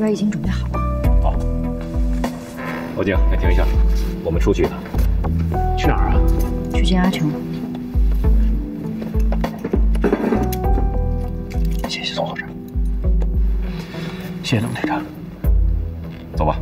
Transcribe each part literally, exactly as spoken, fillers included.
已经准备好了。 好，罗静，先停一下，我们出去一趟。去哪儿啊？ 去见阿成。 谢谢宋老师，谢谢冷队长。走吧。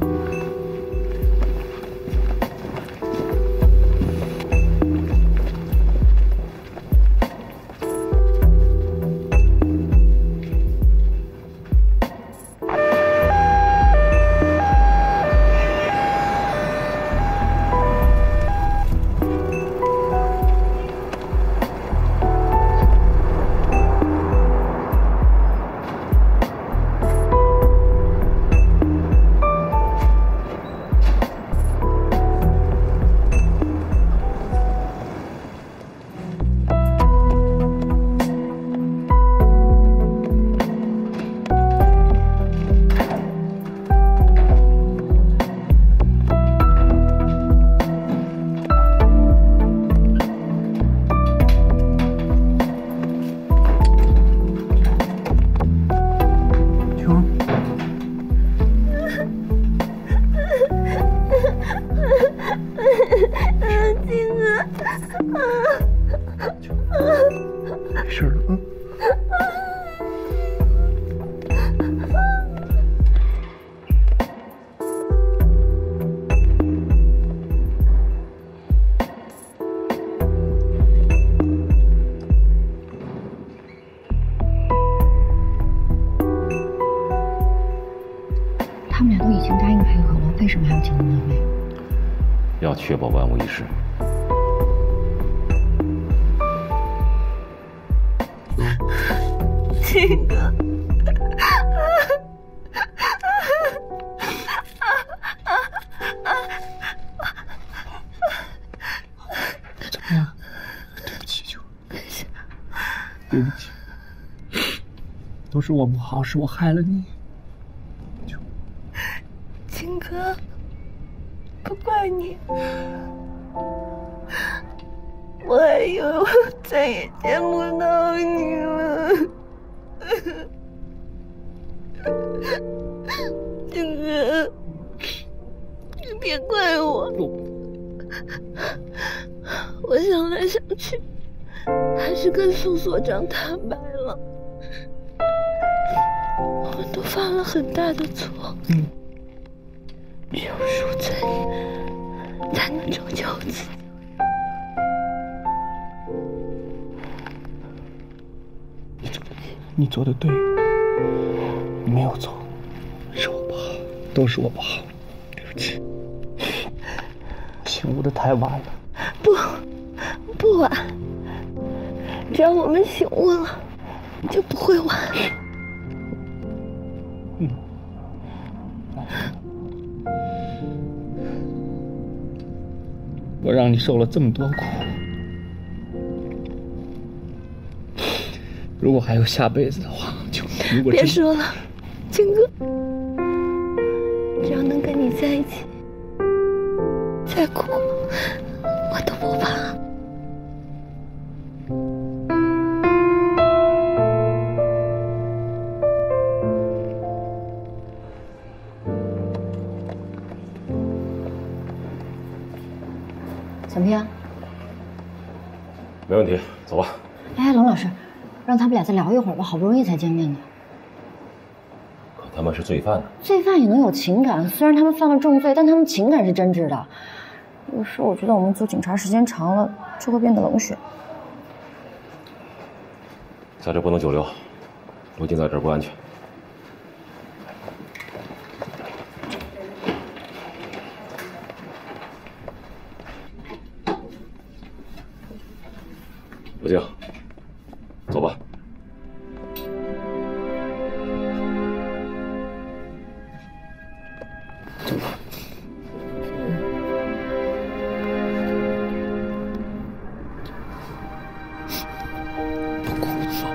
没事了，嗯。 他们俩都已经答应配合了，为什么还要请他们的会？ 要确保万无一失。 庆哥， 怎么样？对不起，秋，对不起，都是我不好，是我害了你。秋， 庆哥，不怪你，我还以为我再也见不到你了。 庆哥，你别怪我，我想来想去，还是跟宋所长坦白了，我们都犯了很大的错。 嗯， 只有赎罪，才能拯救自己。 你做的对，你没有错，是我不好，都是我不好，对不起，醒悟的太晚了。 不，不晚，只要我们醒悟了，就不会晚。 嗯，我让你受了这么多苦。 如果还有下辈子的话，就如果别说了，庆哥，只要能跟你在一起，再苦我都不怕。 怎么样？ 没问题，走吧。 哎，龙老师。 让他们俩再聊一会儿吧，好不容易才见面的。 可他们是罪犯呢。 罪犯也能有情感，虽然他们犯了重罪，但他们情感是真挚的。有时我觉得我们做警察时间长了，就会变得冷血。 在这不能久留，罗静在这儿不安全。罗静。 走吧。 走吧。不哭了。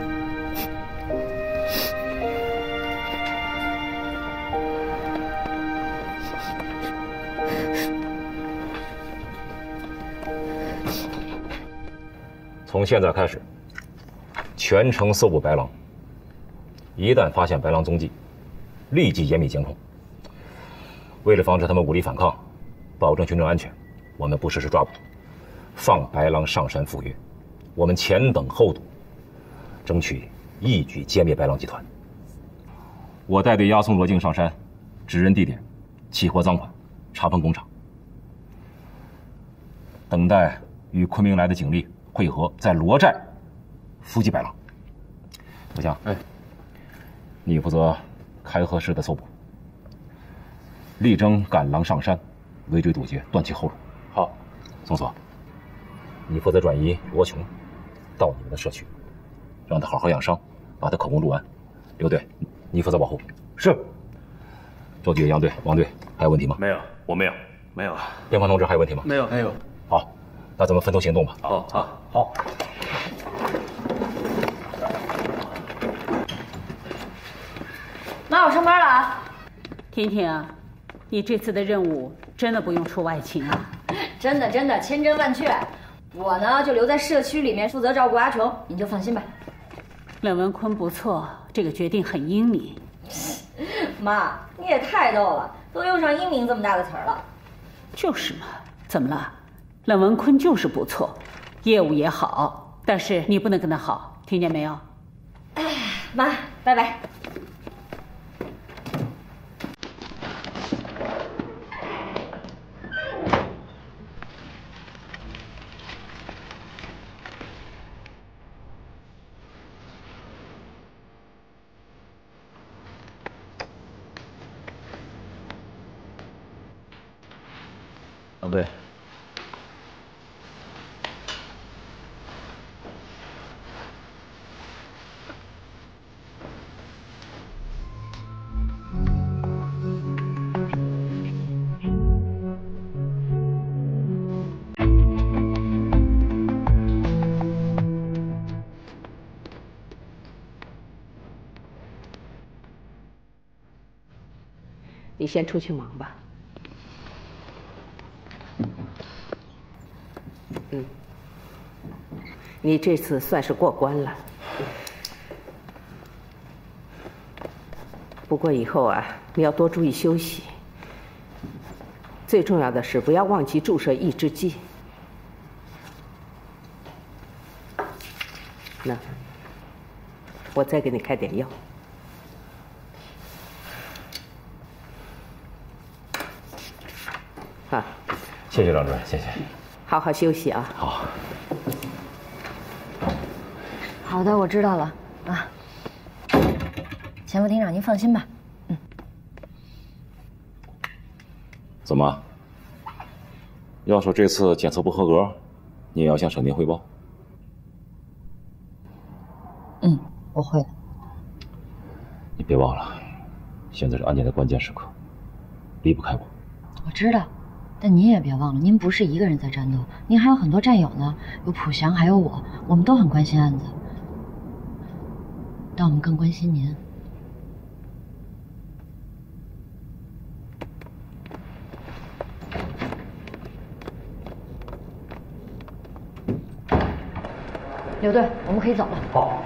从现在开始。 全城搜捕白狼，一旦发现白狼踪迹， 立即严密监控。为了防止他们武力反抗，保证群众安全，我们不实施抓捕，放白狼上山赴约。我们前等后堵，争取一举歼灭白狼集团。我带队押送罗静上山，指认地点，起获赃款，查封工厂，等待与昆明来的警力会合，在罗寨伏击白狼。吴强，哎，你负责开河市的搜捕，力争赶狼上山，围追堵截，断其后路。 好， 宋所，你负责转移罗琼到你们的社区，让他好好养伤，把他口供录完。刘队，你负责保护。 是。 周局、杨队、王队，还有问题吗？ 没有，我没有，没有。 边防同志还有问题吗？ 没有，没有。 好，那咱们分头行动吧。 好，好，好。 妈，我上班了啊。 婷婷啊，你这次的任务真的不用出外勤啊？ 真的真的，千真万确。我呢就留在社区里面负责照顾阿琼，您就放心吧。 冷文坤不错，这个决定很英明。 妈，你也太逗了，都用上英明这么大个词儿了。 就是嘛，怎么了？冷文坤就是不错，业务也好，但是你不能跟他好，听见没有？ 哎，妈，拜拜。 杨队， 你先出去忙吧。嗯，你这次算是过关了。不过以后啊，你要多注意休息。最重要的是，不要忘记注射抑制剂。那，我再给你开点药。啊， 谢谢张主任，谢谢。 好好休息啊。 好。 好的，我知道了啊。前副厅长，您放心吧。嗯。 怎么？要是这次检测不合格，你也要向省厅汇报。 嗯，我会的。 你别忘了，现在是案件的关键时刻，离不开我。 我知道。但您也别忘了，您不是一个人在战斗，您还有很多战友呢，有普祥，还有我，我们都很关心案子，但我们更关心您。刘队，我们可以走了。 好。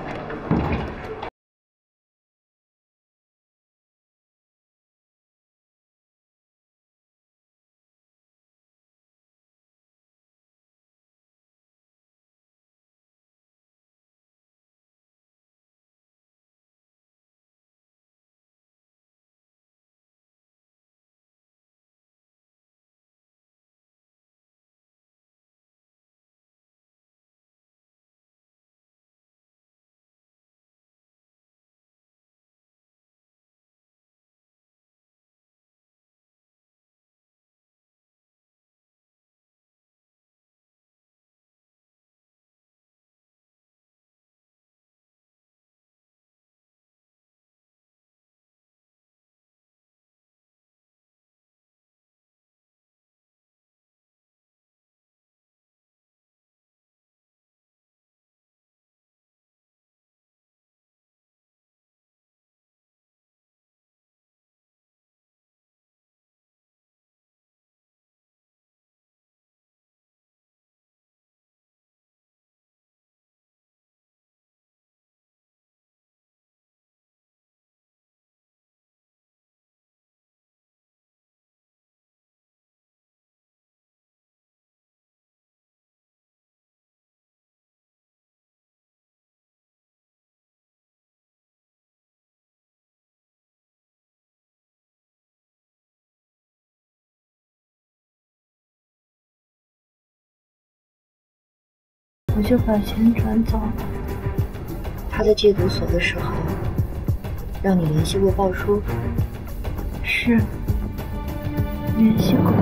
我就把钱转走了。 他在戒毒所的时候，让你联系过鲍叔？ 是，联系过。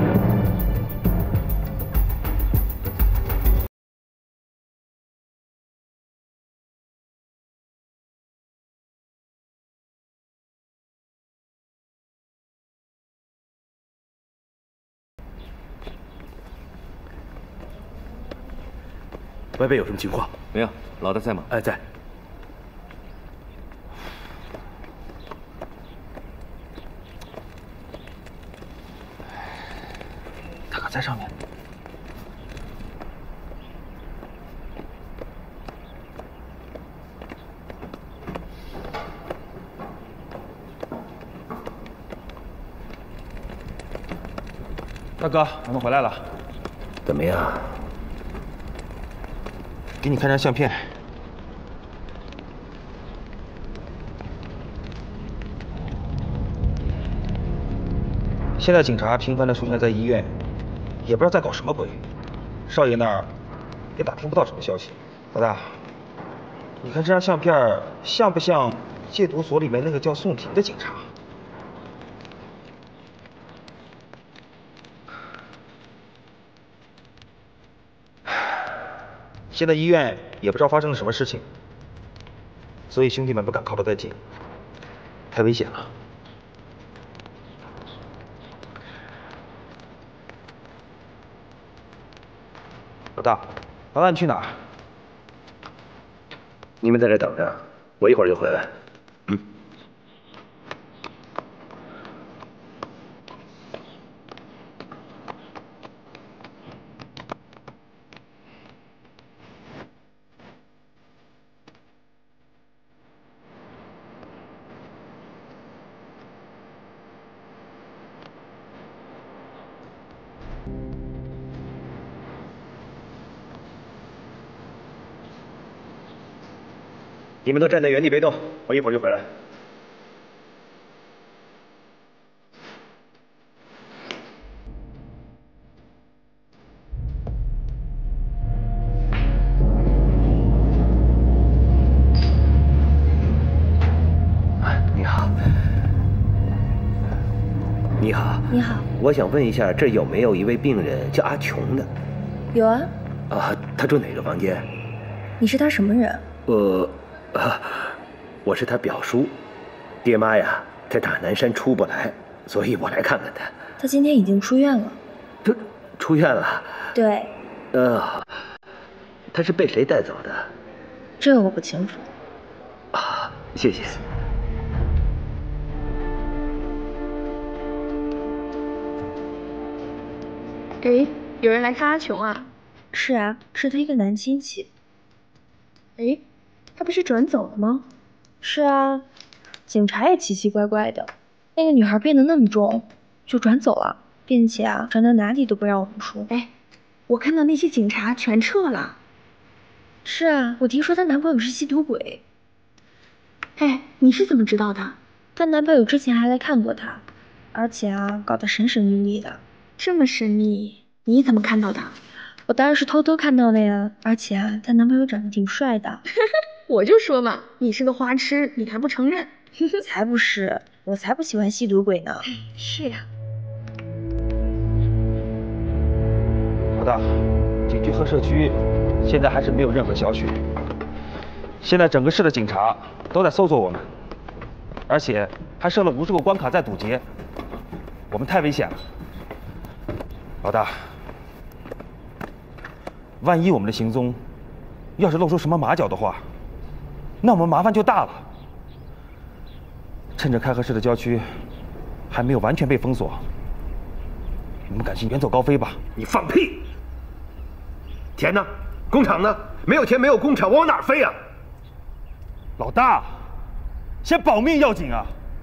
外边有什么情况？ 没有，老大在吗？ 哎，在。 他可在上面。大哥，我们回来了。 怎么样？ 给你看张相片。现在警察频繁地出现在医院，也不知道在搞什么鬼。少爷那儿也打听不到什么消息。老大，你看这张相片像不像戒毒所里面那个叫宋婷的警察？现在医院也不知道发生了什么事情，所以兄弟们不敢靠得太近，太危险了。老大，老大你去哪儿？ 你们在这等着，我一会儿就回来。嗯。你们都站在原地别动，我一会儿就回来。你好，你好， 你好， 我想问一下，这有没有一位病人叫阿琼的？ 有啊。 啊，他住哪个房间？ 你是他什么人？ 呃。啊，我是他表叔，爹妈呀在大南山出不来，所以我来看看他。 他今天已经出院了。 他出院了？ 对。 呃，他是被谁带走的？ 这我不清楚。 啊，谢谢。 哎，有人来看阿琼啊？ 是啊，是他一个男亲戚。 哎。他不是转走了吗？ 是啊，警察也奇奇怪怪的。那个女孩变得那么重，就转走了，并且啊，转到哪里都不让我们说。 哎，我看到那些警察全撤了。 是啊，我听说她男朋友是吸毒鬼。 哎，你是怎么知道的？ 她男朋友之前还来看过她，而且啊，搞得神神秘秘的。 这么神秘，你怎么看到的？ 我当然是偷偷看到的呀，而且啊，她男朋友长得挺帅的。 我就说嘛，你是个花痴，你还不承认？ 才不是，我才不喜欢吸毒鬼呢。 是呀。 老大，警局和社区现在还是没有任何消息。现在整个市的警察都在搜索我们，而且还设了无数个关卡在堵截，我们太危险了。老大，万一我们的行踪要是露出什么马脚的话，那我们麻烦就大了。趁着开河市的郊区还没有完全被封锁，我们赶紧远走高飞吧。 你放屁！钱呢？工厂呢？没有钱，没有工厂，我往哪儿飞啊？ 老大，先保命要紧啊！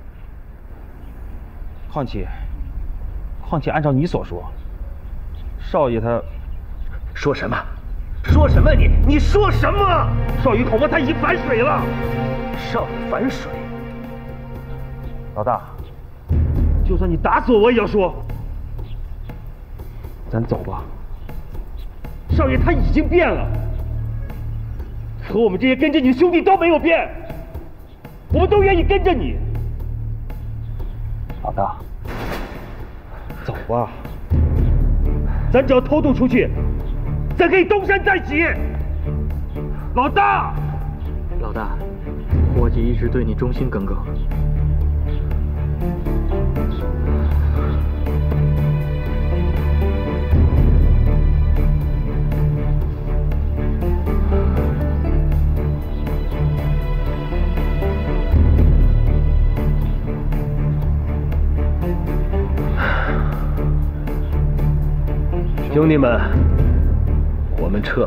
况且，况且按照你所说，少爷他说什么？说什么你？你说什么？ 少爷恐怕他已经反水了。 少爷反水？ 老大，就算你打死我，我也要说。咱走吧。少爷他已经变了， 可我们这些跟着你的兄弟都没有变，我们都愿意跟着你。 老大， 走吧，咱只要偷渡出去，咱可以东山再起。老大， 老大，伙计一直对你忠心耿耿。 兄弟们，我们撤。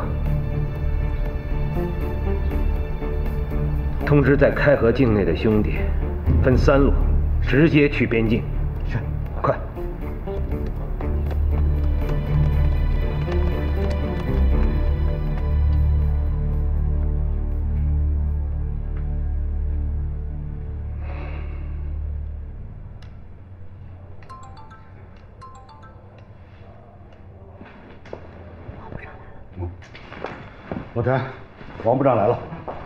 通知在开河境内的兄弟，分三路，直接去边境。 是， 快！ 老陈，王部长来了。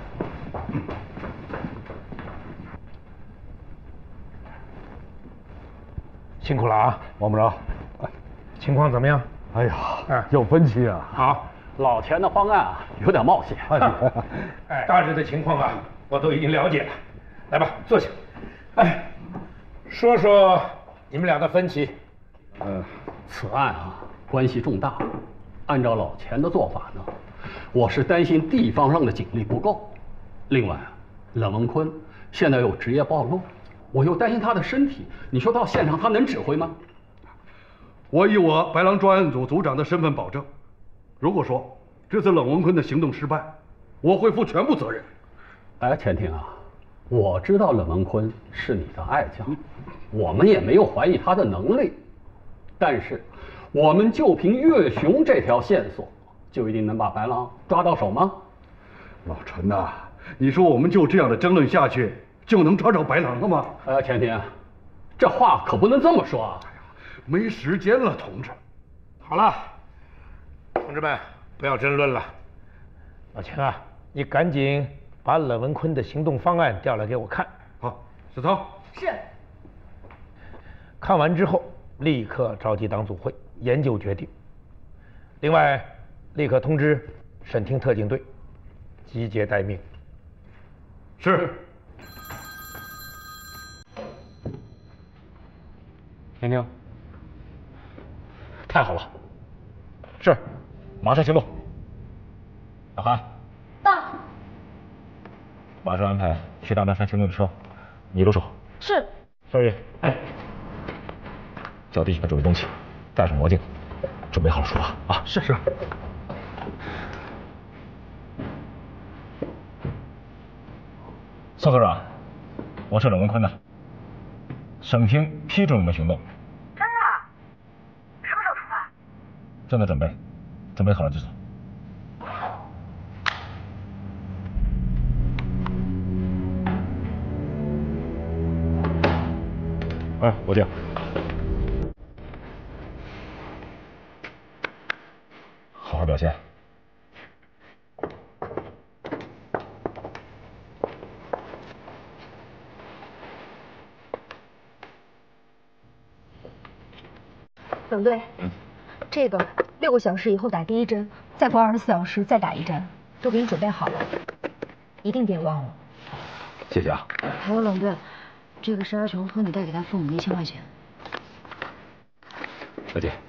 辛苦了啊， 王部长。 情况怎么样？ 哎呀，哎，有分歧啊。 好， 老钱的方案啊，有点冒险。 哎，大致的情况啊，我都已经了解了。来吧，坐下。哎，说说你们俩的分歧。 呃，此案啊，关系重大。按照老钱的做法呢，我是担心地方上的警力不够。另外啊，冷文坤现在有职业暴露，我又担心他的身体。你说到现场他能指挥吗？ 我以我白狼专案组组长的身份保证，如果说这次冷文坤的行动失败，我会负全部责任。 哎，钱婷啊，我知道冷文坤是你的爱将，我们也没有怀疑他的能力，但是我们就凭岳雄这条线索，就一定能把白狼抓到手吗？ 老陈呐、啊，你说我们就这样的争论下去，就能抓着白狼了吗？ 呃，钱婷，这话可不能这么说啊！ 没时间了，同志。 好了，同志们，不要争论了。老钱啊，你赶紧把冷文坤的行动方案调来给我看。 好，小曹。 是。 看完之后，立刻召集党组会研究决定。另外，立刻通知审厅特警队集结待命。 是。 婷婷，太好了，是，马上行动。小韩， 到。 马上安排去大南山行动的车，你留守。 是。 少爷，哎，叫弟兄们准备东西，戴上魔镜，准备好了出发啊！ 是是。 宋科长，我是冷文坤的，省厅批准我们行动。 真的？什么时候出发？ 正在准备，准备好了就走。哎，我讲。好好表现。 冷队，嗯，这个六个小时以后打第一针，再过二十四小时再打一针，都给你准备好了，一定别忘了。 谢谢啊。 还有冷队，这个是阿琼托你带给他父母的一千块钱。 再见。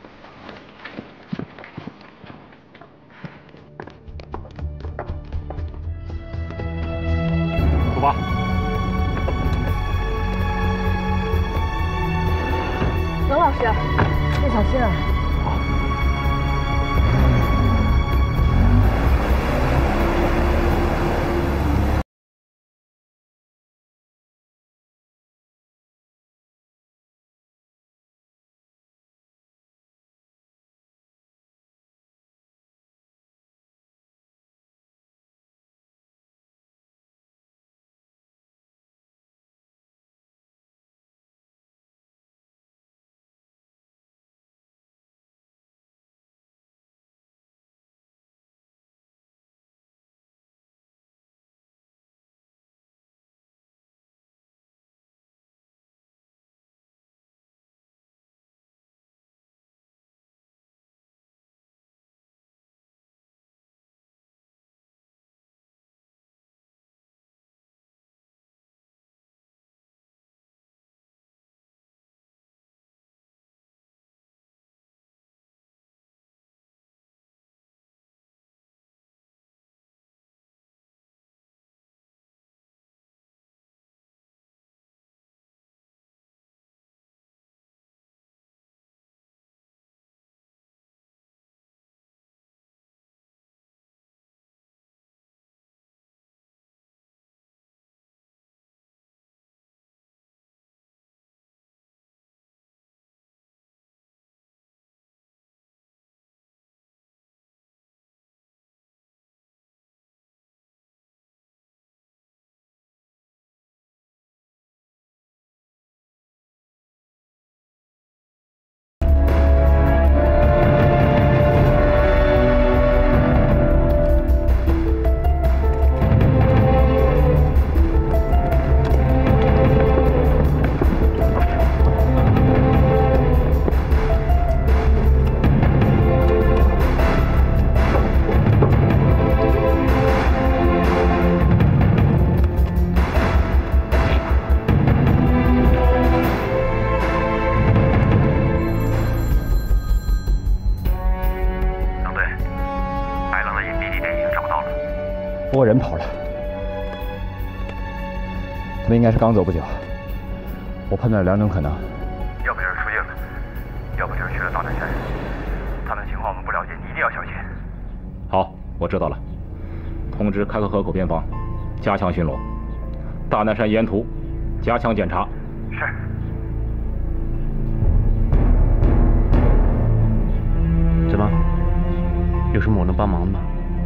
出发。 冷老师，别小心啊。 拨人跑了，他们应该是刚走不久。我判断了两种可能， 要不就是出境的，要不就是去了大南山。他们的情况我们不了解，你一定要小心。 好，我知道了。通知开河河口边防，加强巡逻；大南山沿途加强检查。 是。 怎么？有什么我能帮忙的吗？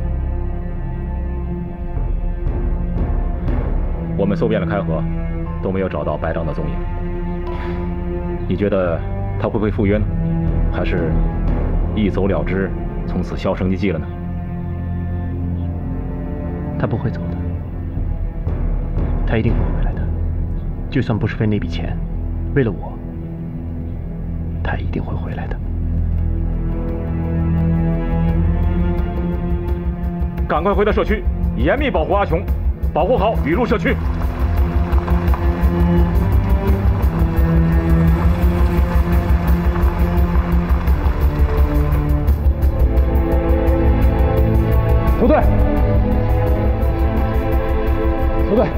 我们搜遍了开河，都没有找到白章的踪影。你觉得他会不会赴约呢？还是一走了之，从此销声匿迹了呢？ 他不会走的，他一定会回来的。就算不是为那笔钱，为了我，他一定会回来的。 赶快回到社区，严密保护阿琼，保护好雨露社区。 收队，收队。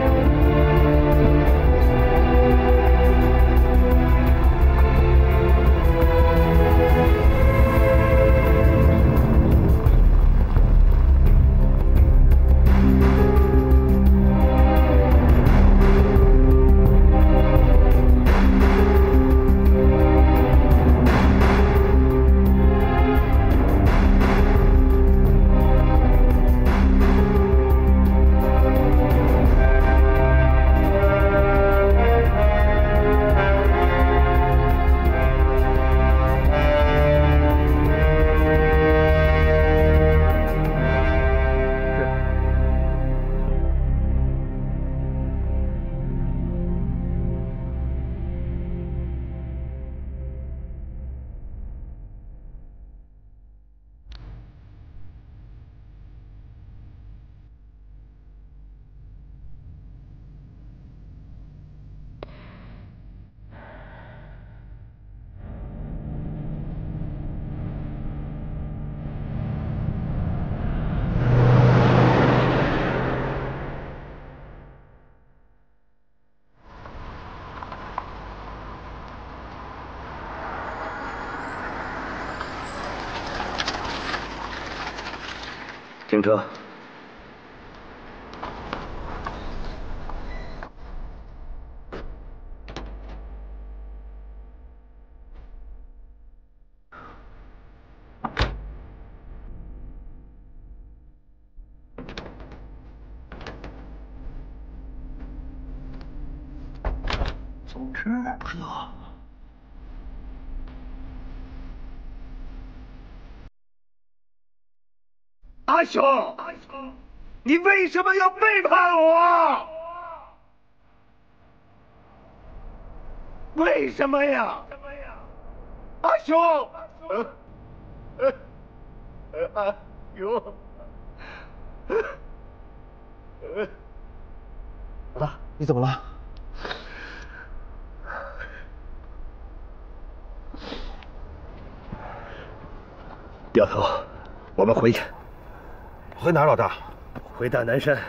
停车。 走这儿去啊！阿雄，你为什么要背叛我？为什么呀？阿雄，呃，呃，呃，阿雄，呃，老大，你怎么了？ 掉头，我们回去。 回哪儿，老大？ 回大南山。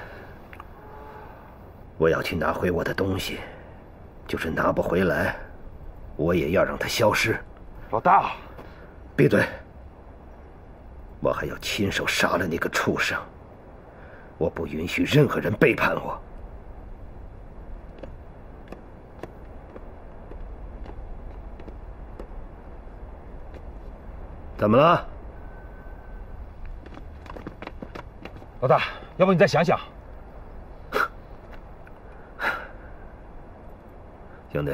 我要去拿回我的东西，就是拿不回来，我也要让它消失。 老大， 闭嘴！我还要亲手杀了那个畜生，我不允许任何人背叛我。怎么了？ 老大，要不你再想想。 兄弟，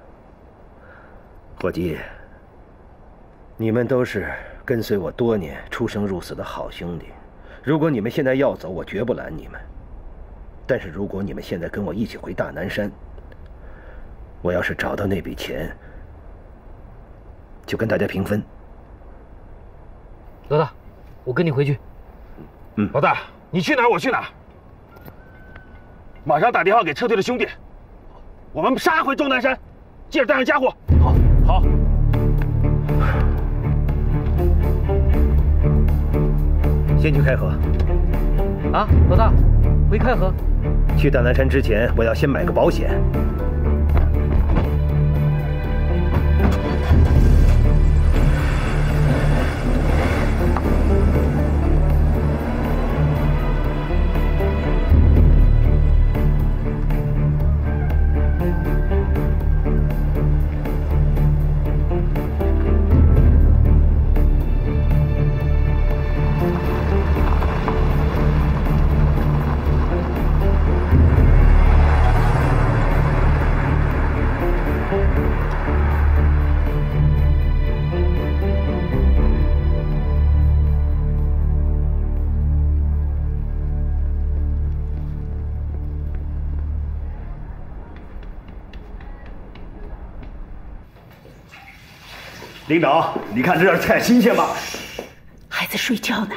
伙计，你们都是跟随我多年、出生入死的好兄弟。如果你们现在要走，我绝不拦你们。但是如果你们现在跟我一起回大南山，我要是找到那笔钱，就跟大家平分。 老大，我跟你回去。 嗯， 老大，你去哪儿我去哪儿。马上打电话给撤退的兄弟，我们杀回终南山，接着带上家伙。 好， 好。 先去开河。 啊，老大，回开河。 去大南山之前，我要先买个保险。 领导，你看这点菜新鲜吗？ 孩子睡觉呢。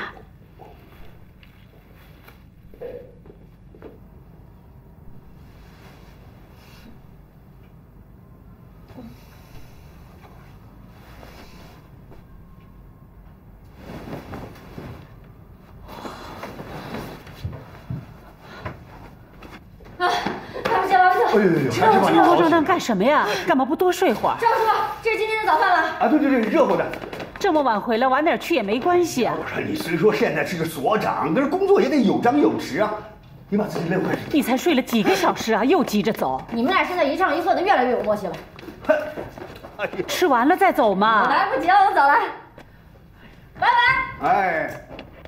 啊，来不及了，来不及了！ 哎呦呦， 这么热热闹干什么呀？干嘛不多睡会儿？ 赵师傅，这是今天的早饭了。 啊，对对对，热乎的。 这么晚回来，晚点去也没关系啊。 我说你虽说现在是个所长，但是工作也得有张有弛啊。你把自己累坏了。 你才睡了几个小时啊，又急着走。 你们俩现在一唱一和的，越来越有默契了。 吃完了再走嘛。 来不及了，我走了。拜拜。 哎。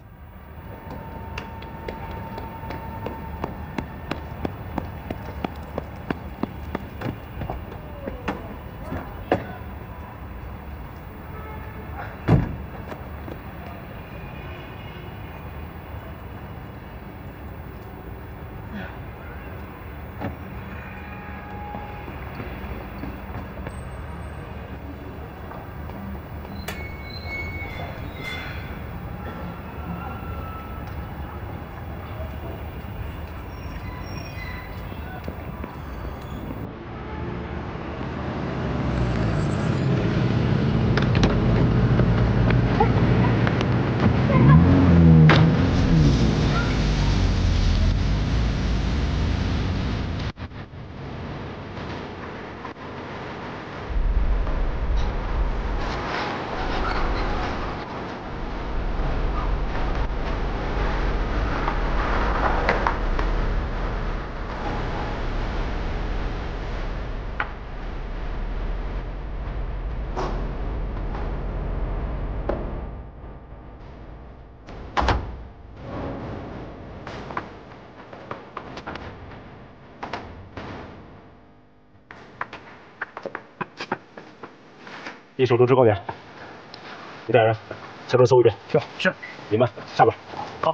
一手都知高点，你带人侧边搜一遍。 是是， 你们下边。 好。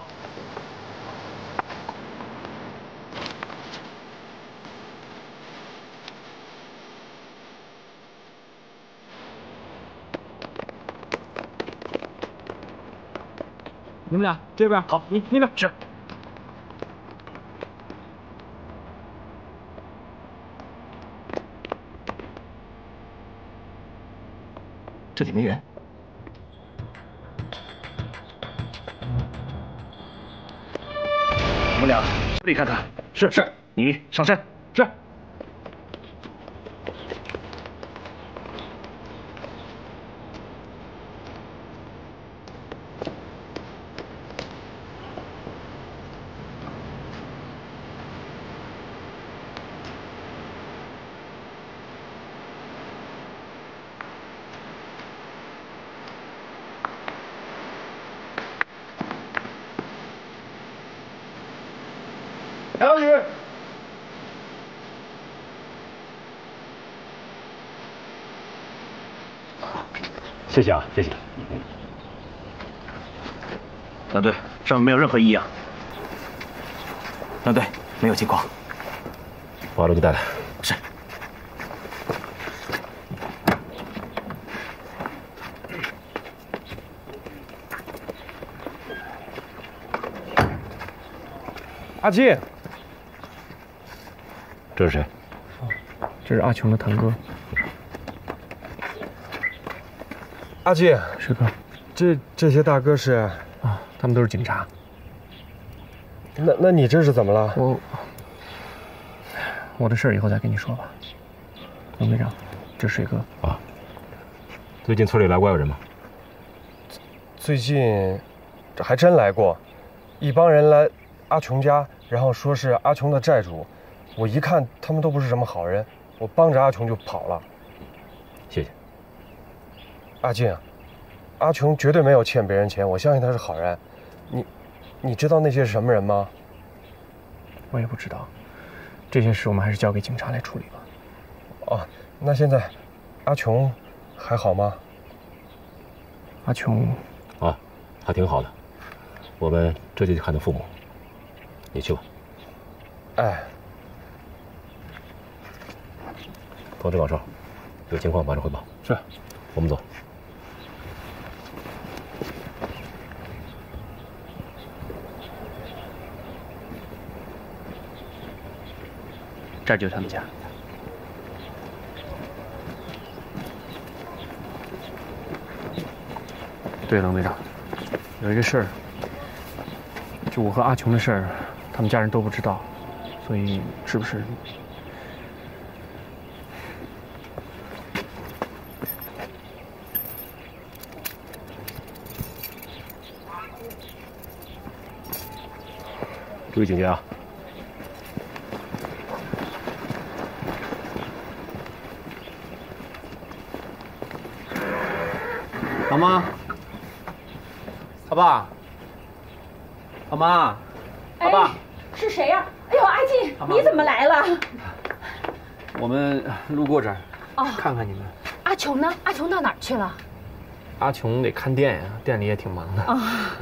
你们俩这边。 好，你那边是。这里没人。我们俩这里看看。是是，你上山。是。杨宇， 谢谢啊，谢谢。 蓝队，上面没有任何异样。蓝队，没有情况。 把罗给带来。 是。 阿基。 这是谁？ 这是阿琼的堂哥。 阿基， 师哥， 这这些大哥是啊，他们都是警察。 那那你这是怎么了？ 我我的事儿以后再跟你说吧。龙队长，这是水哥啊。最近村里来过有人吗？ 最近这还真来过，一帮人来阿琼家，然后说是阿琼的债主。我一看他们都不是什么好人，我帮着阿琼就跑了。 谢谢。 阿静，阿琼绝对没有欠别人钱，我相信他是好人。你你知道那些是什么人吗？ 我也不知道，这些事我们还是交给警察来处理吧。 哦，那现在阿琼还好吗？ 阿琼啊，还挺好的。我们这就去看他父母，你去吧。 哎， 通知岗哨，有情况马上汇报。 是， 我们走。 这儿就是他们家。对，冷队长，有一个事儿，就我和阿琼的事儿，他们家人都不知道，所以是不是？ 注意警戒啊！ 老妈，阿爸，老妈，阿爸， 是谁呀？哎呦，阿静，你怎么来了？ 我们路过这儿， 哦， 看看你们。 阿琼呢？阿琼到哪儿去了？ 阿琼得看店呀，店里也挺忙的。 啊。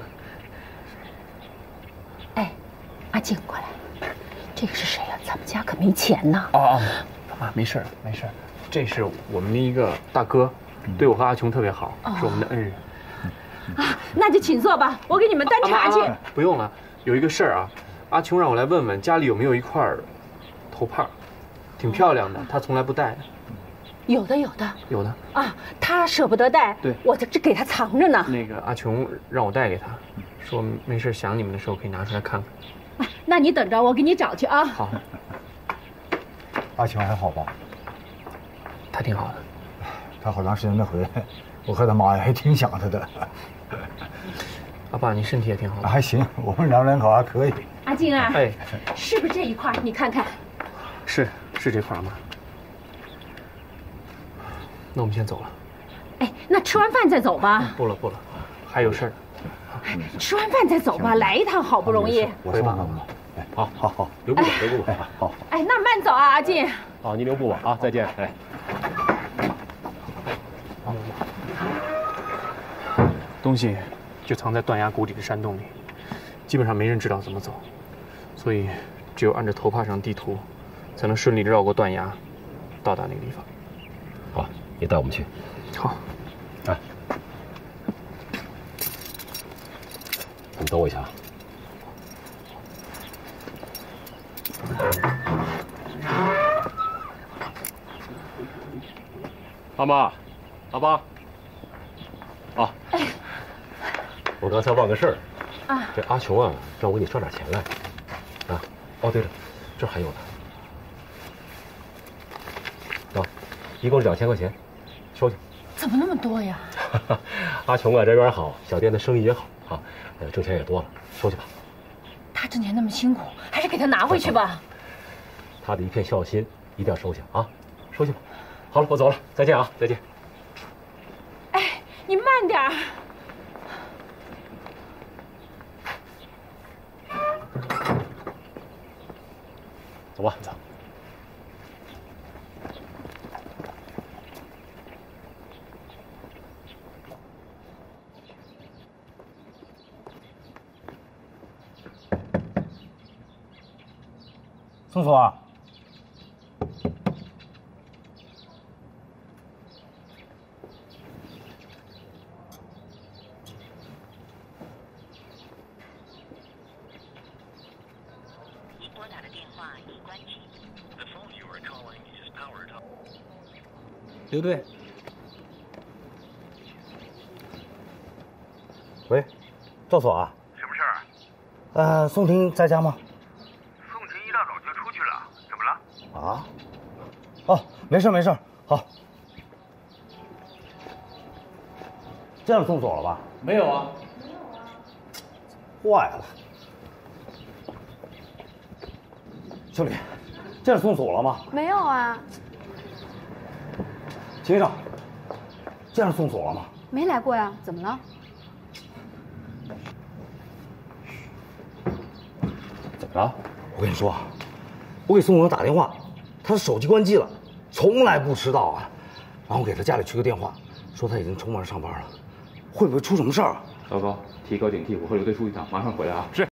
哎，阿静，过来，这个是谁呀？咱们家可没钱呢。 哦哦，妈，没事没事，这是我们的一个大哥。对我和阿琼特别好，哦、是我们的恩人。 啊，那就请坐吧，我给你们端茶去。 啊啊、不用了，有一个事儿啊，阿琼让我来问问家里有没有一块头帕，挺漂亮的，他从来不戴。 有的，有的， 有的。 啊，他舍不得戴， 对， 我这给他藏着呢。 那个阿琼让我带给他，说没事想你们的时候可以拿出来看看。 啊，那你等着，我给你找去啊。 好。 阿琼还好吧？ 他挺好的。 他好长时间没回来，我和他妈还挺想他的。 阿爸，你身体也挺好的。 还行，我们两人口还可以。 阿静啊， 哎， 是不是这一块？你看看。 是是这块吗？那我们先走了。 哎，那吃完饭再走吧。 不了不了，还有事儿。 吃完饭再走吧，来一趟好不容易。 回吧。 哎，好，好，好，留步吧，留步吧。 哎，好。 哎，那慢走啊，阿静。 好，你留步吧啊，再见。哎。 东西就藏在断崖谷底的山洞里，基本上没人知道怎么走，所以只有按着头帕上地图，才能顺利绕过断崖，到达那个地方。 好，你带我们去。 好。 哎，你等我一下啊。阿妈，阿爸。啊，我刚才忘个事儿，啊，这阿琼啊，让我给你捎点钱来，啊，哦对了，这还有呢，啊，一共两千块钱，收去。 怎么那么多呀？ 阿琼啊，人缘好，小店的生意也好啊，呃，挣钱也多了，收去吧。 他挣钱那么辛苦，还是给他拿回去吧。 他的一片孝心，一定要收下啊，收去吧。好了，我走了，再见啊，再见。 你慢点儿。 走吧，走。 宋总啊。 刘队， 喂，赵所啊？ 什么事儿？ 呃，宋婷在家吗？ 宋婷一大早就出去了，怎么了？ 啊？哦，没事没事，好。这样送走了吧？ 没有啊。 坏了，兄弟，这样送走了吗？ 没有啊。 秦医生，这样送走了吗？ 没来过呀，怎么了？ 怎么了？我跟你说，我给宋总打电话，他的手机关机了，从来不迟到啊。然后我给他家里去个电话，说他已经出门上班了，会不会出什么事儿啊？ 糟糕，提高警惕，我和刘队出一趟，马上回来啊。是。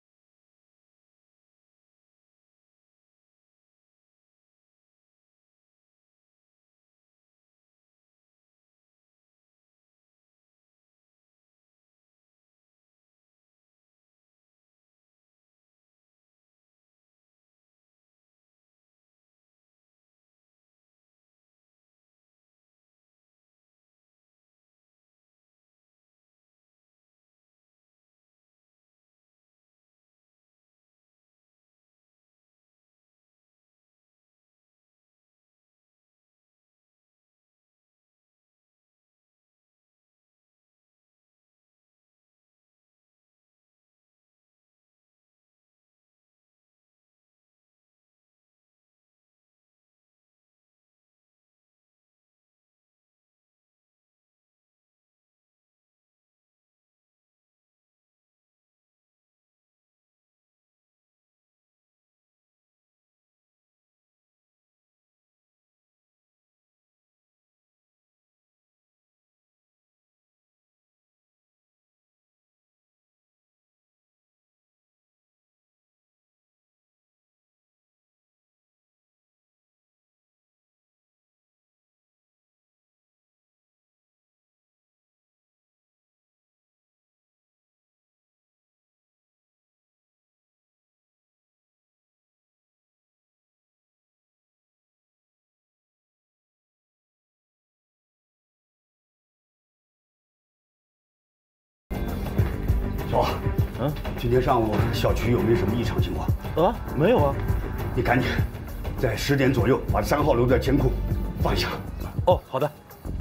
小王，嗯，今天上午小区有没有什么异常情况？ 啊，没有啊。 你赶紧在十点左右把三号楼的监控放一下。 哦，好的。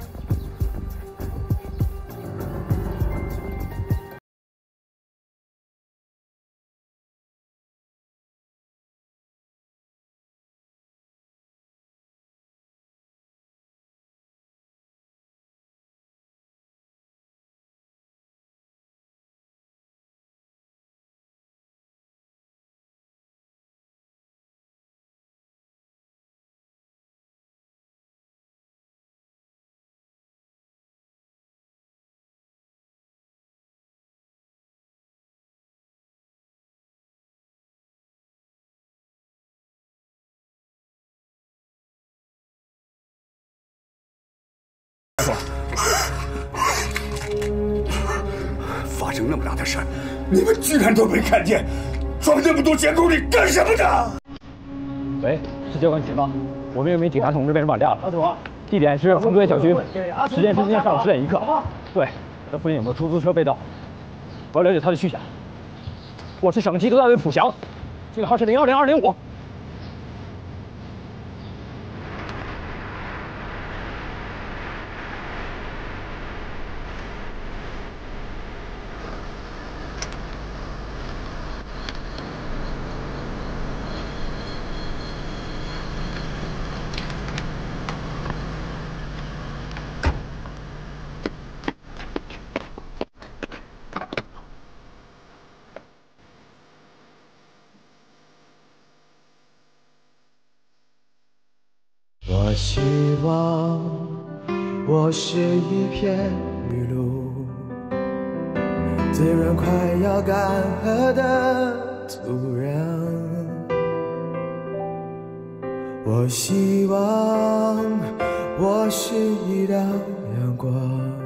发生那么大的事，你们居然都没看见，装那么多监控你干什么呢？ 喂，是交管局吗？我们有名警察同志被人绑架了，地点是丰贵小区，时间是今天上午十点一刻。对，这附近有没有出租车被盗？我要了解他的去向。我是省级督大队普翔，这个号是零二零二零五。 我希望我是一片雨露，滋润快要干涸的土壤。我希望我是一道阳光，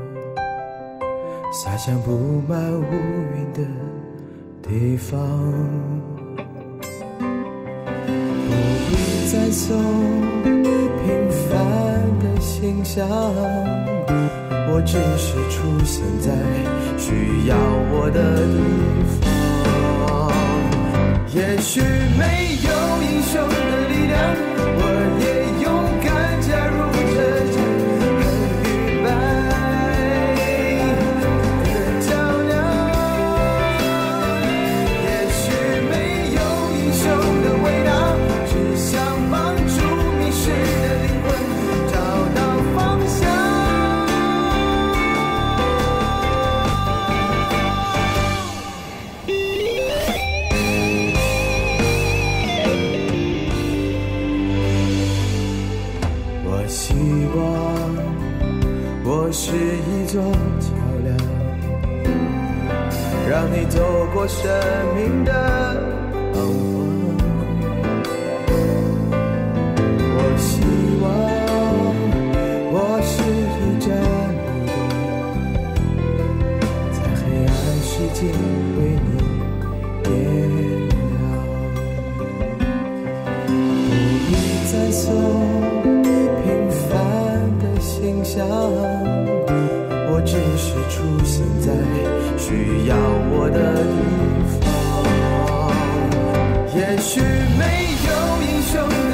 洒向布满乌云的地方。不必再送平凡的形象，我只是出现在需要我的地方。 也许没有英雄的力量，我也勇敢加入这场很与白的较量。也许没有英雄的伟大，只想帮助迷失的灵魂找到方向。我希望我是一座桥梁，让你走过生命的彷徨。我希望我是一盏路灯，在黑暗世界为你点亮。不必再送平凡的形象，我只是出现在需要我的地方。也许没有英雄